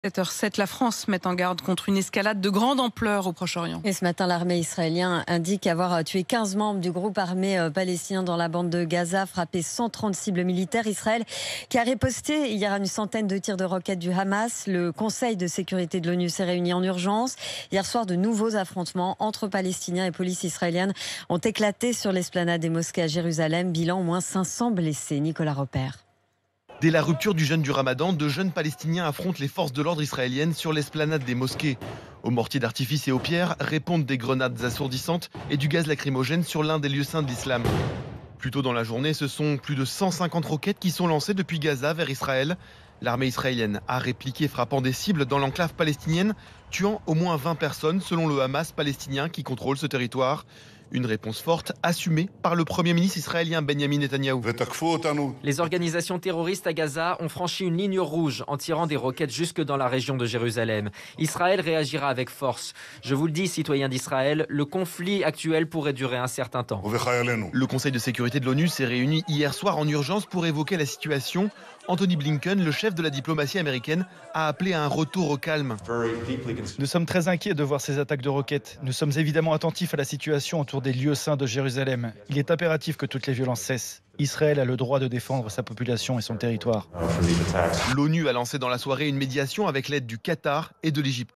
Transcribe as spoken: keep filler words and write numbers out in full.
sept heures sept, la France met en garde contre une escalade de grande ampleur au Proche-Orient. Et ce matin, l'armée israélienne indique avoir tué quinze membres du groupe armé palestinien dans la bande de Gaza, frappé cent trente cibles militaires. Israël qui a riposté hier à une centaine de tirs de roquettes du Hamas. Le Conseil de sécurité de l'ONU s'est réuni en urgence. Hier soir, de nouveaux affrontements entre Palestiniens et police israélienne ont éclaté sur l'esplanade des mosquées à Jérusalem. Bilan, au moins cinq cents blessés. Nicolas Repère. Dès la rupture du jeûne du Ramadan, de jeunes Palestiniens affrontent les forces de l'ordre israéliennes sur l'esplanade des mosquées. Aux mortiers d'artifice et aux pierres répondent des grenades assourdissantes et du gaz lacrymogène sur l'un des lieux saints de l'islam. Plus tôt dans la journée, ce sont plus de cent cinquante roquettes qui sont lancées depuis Gaza vers Israël. L'armée israélienne a répliqué, frappant des cibles dans l'enclave palestinienne, tuant au moins vingt personnes selon le Hamas palestinien qui contrôle ce territoire. Une réponse forte assumée par le Premier ministre israélien Benjamin Netanyahou. Les organisations terroristes à Gaza ont franchi une ligne rouge en tirant des roquettes jusque dans la région de Jérusalem. Israël réagira avec force. Je vous le dis, citoyens d'Israël, le conflit actuel pourrait durer un certain temps. Le Conseil de sécurité de l'ONU s'est réuni hier soir en urgence pour évoquer la situation. Anthony Blinken, le chef de la diplomatie américaine, a appelé à un retour au calme. Nous sommes très inquiets de voir ces attaques de roquettes. Nous sommes évidemment attentifs à la situation autour des lieux saints de Jérusalem. Il est impératif que toutes les violences cessent. Israël a le droit de défendre sa population et son territoire. L'ONU a lancé dans la soirée une médiation avec l'aide du Qatar et de l'Égypte.